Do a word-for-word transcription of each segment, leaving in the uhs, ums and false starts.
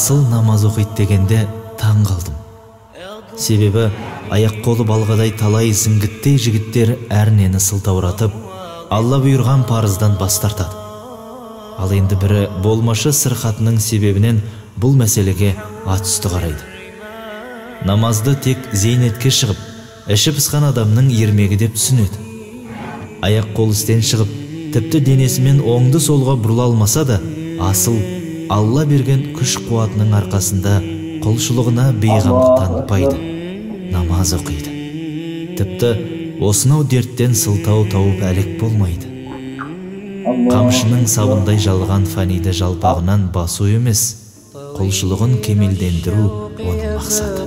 асыл намаз оқиды дегенде таң қалдым. Себебі аяқ қолы балғадай талай зіңгіттей жігіттер әрнені сылтауратып, Алла бұйырған парыздан бас тартады. Ал енді бірі болмашы сырқатының себебінен бұл мәселеге атүсті қарайды. Намазды тек зейнетке шығып, іші пысқан адамның ермегі деп түсінеді. Аяқ қол істен шығып, тіпті денесімен оңды солға бұрыла алмаса да, асыл Алла берген күш қуатының арқасында құлшылығына бейғамдық танытпайды, намаз оқиды. Тіпті осынау дерттен сылтау тауып әлек болмайды. Қамшының сабындай жалған фаниді жалпағынан басу емес, құлшылығын кемелдендіру оның мақсаты.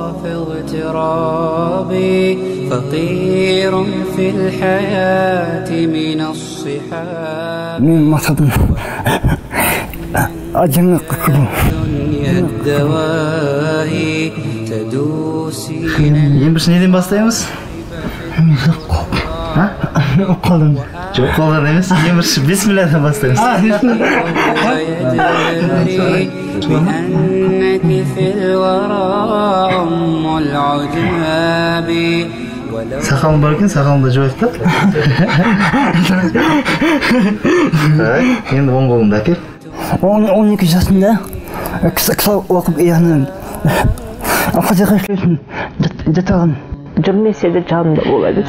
Мен мақсатым ажыңа қылу. Ең бірші неден бастаймыз? Оқалым. Жоқ қолдан емес, ең бірші бисмилладан бастаймыз. Сақалым бар екен, сақалымды жойып та. Енді оң қолымды әкел. он екі жасында кісі оқып яғынан қазақ әкелсін жатағын жүрмесе де жанымда болады.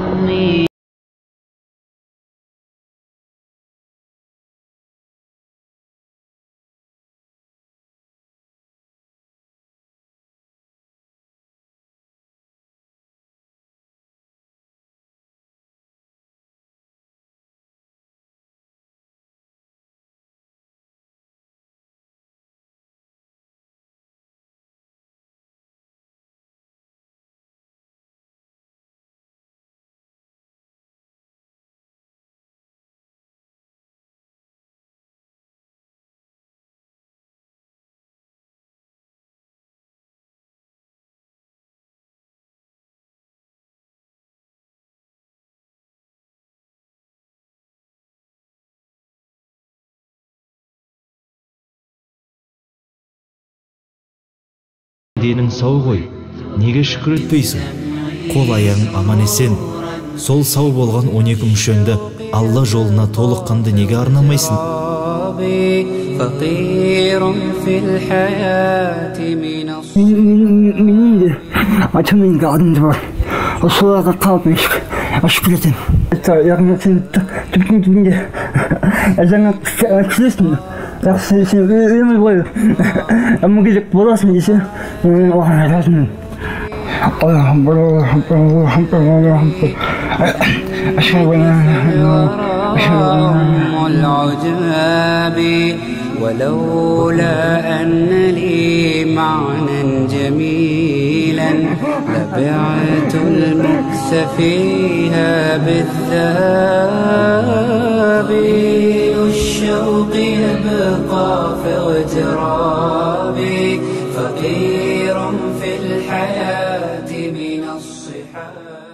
Денің сау ғой, неге шүкір етпейсің? Қол аяғың аман есен, сол сау болған он екі мүшеңді Алла жолына толыққанды неге арнамайсың? Менің де атымның адымды бар. Соларға қалып мен шүкір етем. Яғни сен түптің түбінде жаңа күлесің. Сен өмір бойы мүгедек боласың десе, оған айтасың. ولولا أن لي معنى جميلا لبعت المكس فيها بالذهب الشوق يبقى في اغترابي فقير في الحياة من الصحاب.